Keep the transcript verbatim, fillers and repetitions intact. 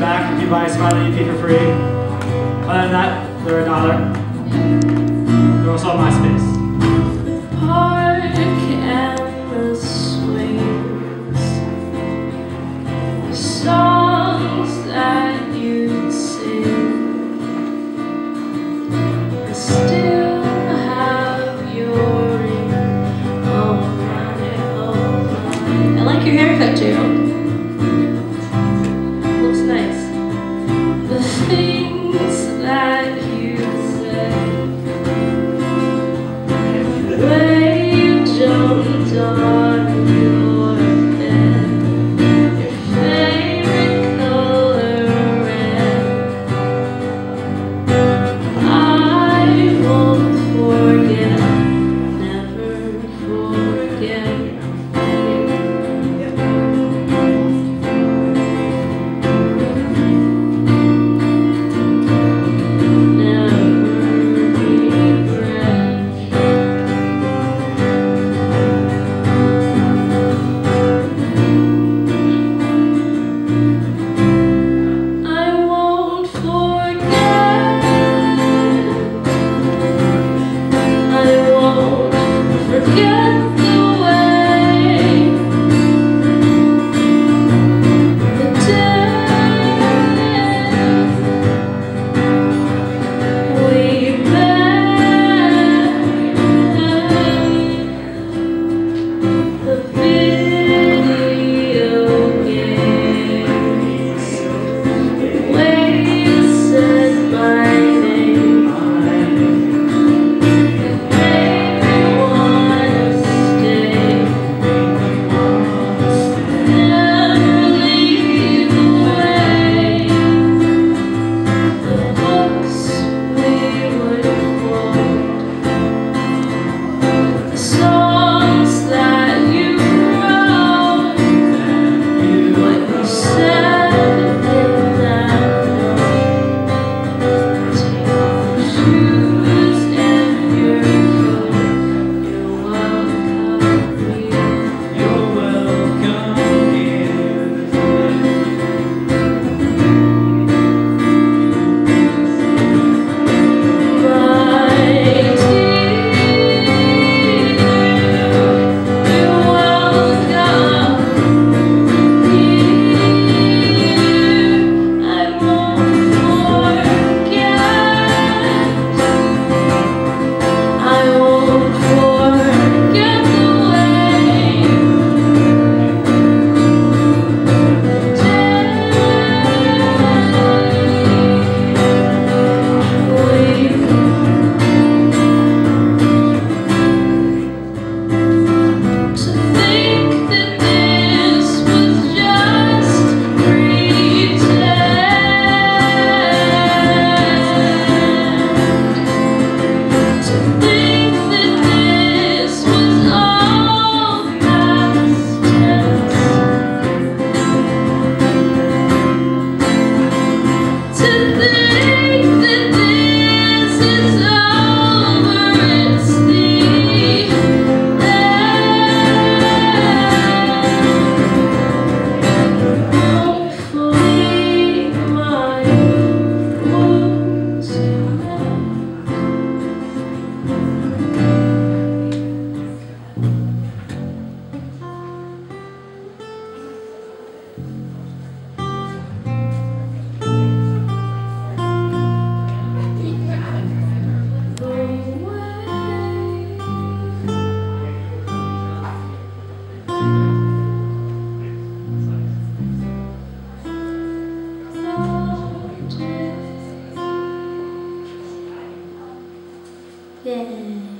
back. If you buy Smiley, you pay for free. Other than that, they're a dollar. They're also on MySpace. Park and the swings, the songs that you sing, I still have your ring. Oh my, oh my. I like your haircut, Gerald. Looks nice. The things that you say, the way you jumped on your bed, your favorite color red, I won't forget, never forget. Yeah.